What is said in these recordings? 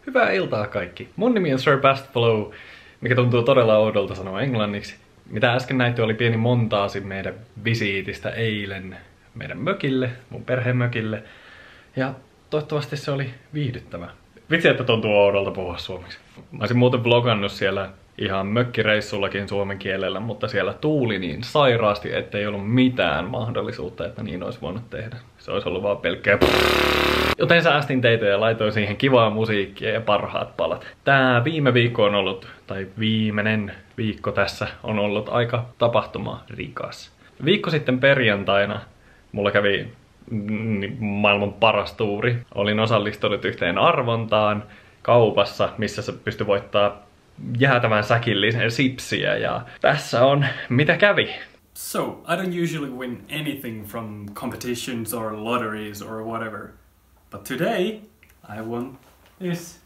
Hyvää iltaa kaikki. Mun nimi on Sir Bastflow, mikä tuntuu todella oudolta sanoa englanniksi. Mitä äsken näitte oli pieni montaasi meidän visiitistä eilen meidän mökille, mun perheen mökille. Ja toivottavasti se oli viihdyttävä. Vitsi, että tuntuu oudolta puhua suomeksi. Mä olisin muuten vlogannut siellä ihan mökkireissullakin suomen kielellä, mutta siellä tuuli niin sairaasti, ettei ollut mitään mahdollisuutta, että niin olisi voinut tehdä. Se olisi ollut vaan pelkkää. Joten säästin teitä ja laitoin siihen kivaa musiikkia ja parhaat palat. Tää viime viikko on ollut, tai viimeinen viikko tässä on ollut aika tapahtumarikas. Viikko sitten perjantaina mulla kävi maailman paras tuuri. Olin osallistunut yhteen arvontaan kaupassa, missä se pystyi voittaa jäätävän säkillisen sipsiä, ja tässä on mitä kävi. So, I don't usually win anything from competitions or lotteries or whatever. But today, I won this.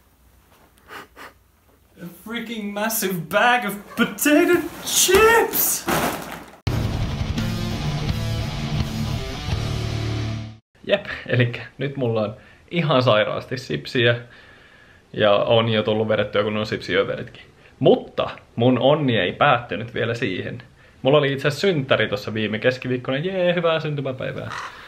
A freaking massive bag of potato chips! Jep, eli nyt mulla on ihan sairaasti sipsiä. Ja on jo tullut vedettyä, kun on sipsiöveritkin. Mutta mun onni ei päättynyt vielä siihen. Mulla oli itse asiassa synttäri tossa viime keskiviikkona. Jee, hyvää syntymäpäivää.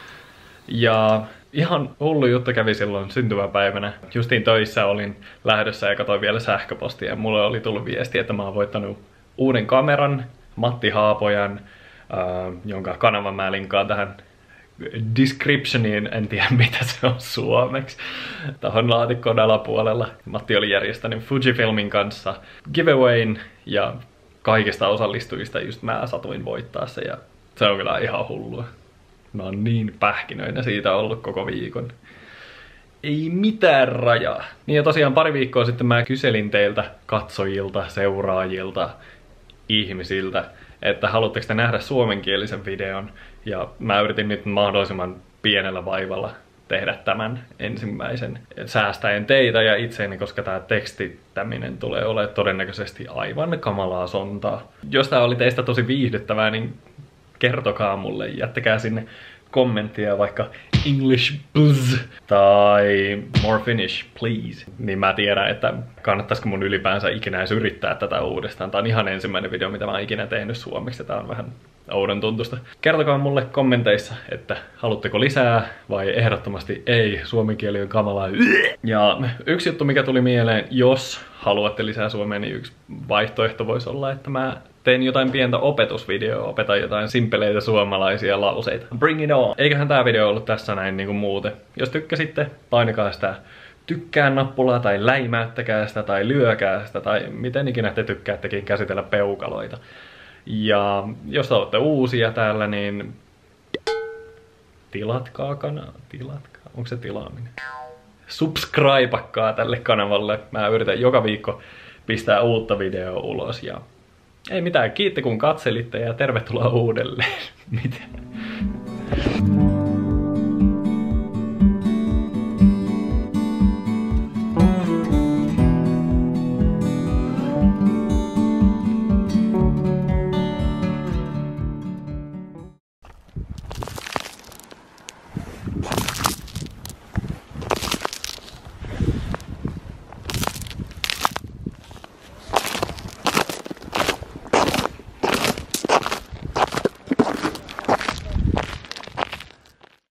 Ja ihan hullu juttu kävi silloin syntymäpäivänä. Justiin töissä olin lähdössä ja katsoin vielä sähköpostia. Ja mulle oli tullut viesti, että mä oon voittanut uuden kameran, Matti Haapojan, jonka kanavan mä linkkaan tähän descriptioniin, en tiedä mitä se on suomeksi, tuohon laatikkoon alapuolella. Matti oli järjestänyt Fujifilmin kanssa giveawayn ja kaikista osallistujista just mä satuin voittaa se, ja se on kyllä ihan hullua. Mä oon niin pähkinöinä siitä ollut koko viikon. Ei mitään rajaa. Niin ja tosiaan pari viikkoa sitten mä kyselin teiltä katsojilta, seuraajilta, ihmisiltä, että haluatteko te nähdä suomenkielisen videon, ja mä yritin nyt mahdollisimman pienellä vaivalla tehdä tämän ensimmäisen säästäen teitä ja itseäni, koska tää tekstittäminen tulee olemaan todennäköisesti aivan kamalaa sontaa. Jos tää oli teistä tosi viihdyttävää, niin kertokaa mulle, jättäkää sinne kommenttia vaikka English buzz tai more Finnish please. Niin mä tiedän, että kannattaisiko mun ylipäänsä ikinä edes yrittää tätä uudestaan. Tää on ihan ensimmäinen video, mitä mä oon ikinä tehnyt suomeksi. Tää on vähän oudon tuntusta. Kertokaa mulle kommenteissa, että haluatteko lisää vai ehdottomasti ei. Suomen kieli on kamalaa. Ja yksi juttu, mikä tuli mieleen, jos haluatte lisää suomea, niin yksi vaihtoehto voisi olla, että mä tein jotain pientä opetusvideoa, opetan jotain simpeleitä suomalaisia lauseita. Bring it on! Eiköhän tää video ollut tässä näin niinku muuten. Jos tykkäsitte, painakaa sitä tykkään nappulaa tai läimäyttäkää sitä tai lyökää sitä tai miten ikinä te tykkäättekin käsitellä peukaloita. Ja jos olette uusia täällä, niin tilatkaa kanavaa. Tilatkaa? Onko se tilaaminen? Subscribeakkaa tälle kanavalle. Mä yritän joka viikko pistää uutta videoa ulos ja ei mitään, kiitti kun katselitte ja tervetuloa uudelleen. Mitä?